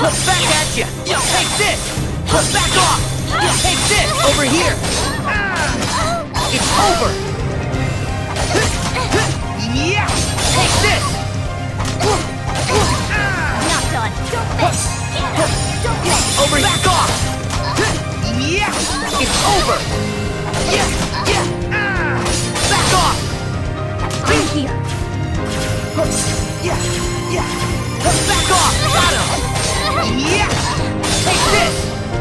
Back at you! Take this! Back off! Take this! Over here! It's over! Yeah! Take this! Not done. Don't miss. Get up. Don't miss. Over here! Back off! Yeah! It's over! Yeah! Yeah! Back off! I'm here. Yeah! Yeah! Back off! Got him! Yeah! Take this!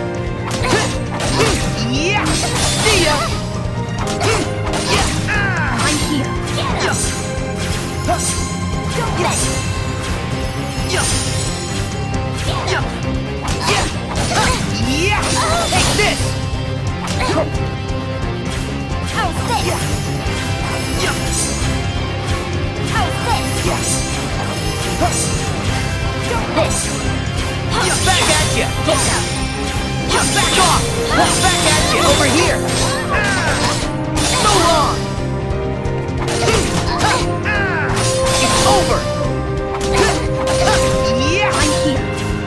Yeah! See ya! Yeah! I'm here. Get up. Don't miss. Yeah! Get up. Yeah! Yeah! Take this! How's this? Yeah! Yeah! How's this? Yeah! Don't miss. Back at you! Get up. Back off! Back at you! Over here! So long! It's over! Yeah! I'm here.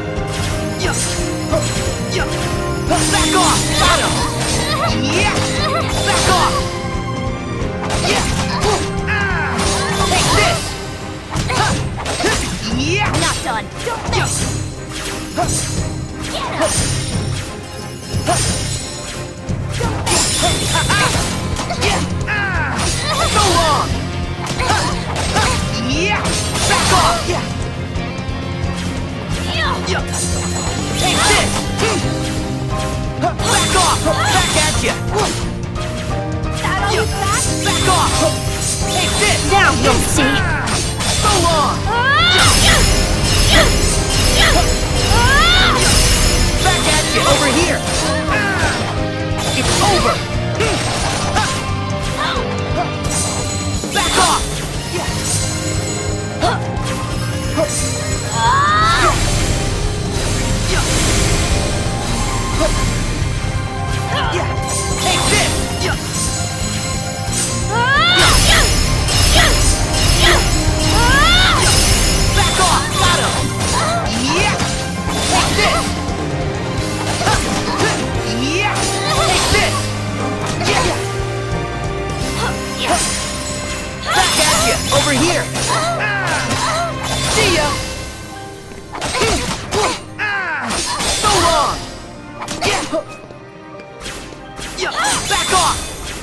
Back off! Got him! Yeah! Back off! Yeah! Take this! Yeah! Not done. Don't miss. Get up. Don't miss. Yeah! So long! Yeah! Back off! Yeah! Take this! Back off! Back at you! That all you got? Back off! Take this! Now you'll see. So long! Back at you! Over here! It's over! Back off! Take this! Back off! Got him! Yeah! Take this! Yeah! Take this! Yeah! Back at you! Over here! See ya! So long! Back off!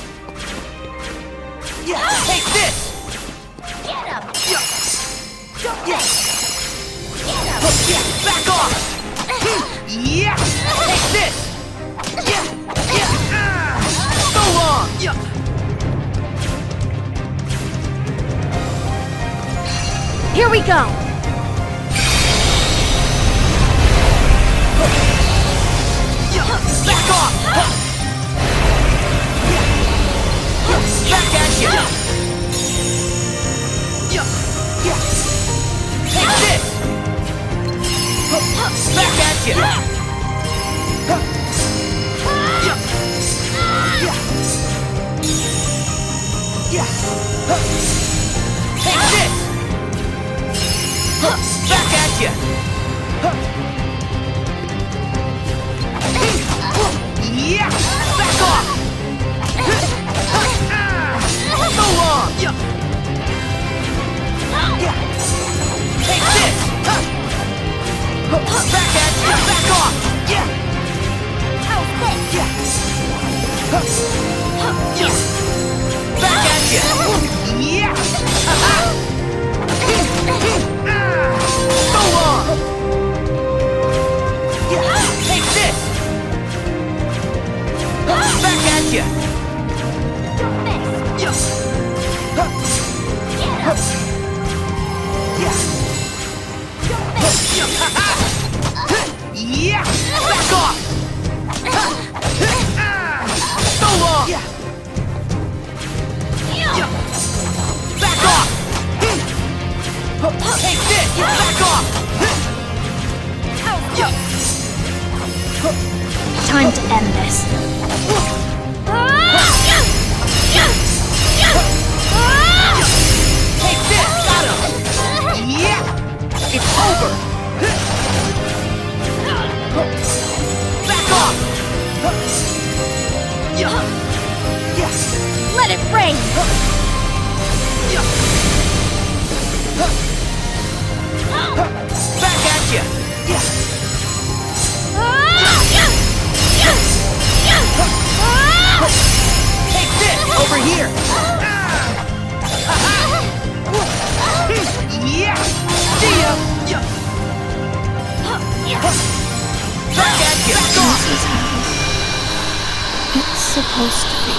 Take this! Get up. Yeah! Don't miss. Get up. Back off! Yeah! Take this! Yeah! So long! Here we go. Back off! Back at you! Take this! Back at you! Take this! Back at you! Yeah! Back off! So long! Take this! Back at you! Back off! Yeah! How's this? Back at you! Yeah! So long! Take this! Back at you! Don't miss. Get up. Don't miss. Yeah! Back off! So long! Back off! Take this! Back off! Time to end this. Take this! Got him! Yeah! It's over! supposed to be.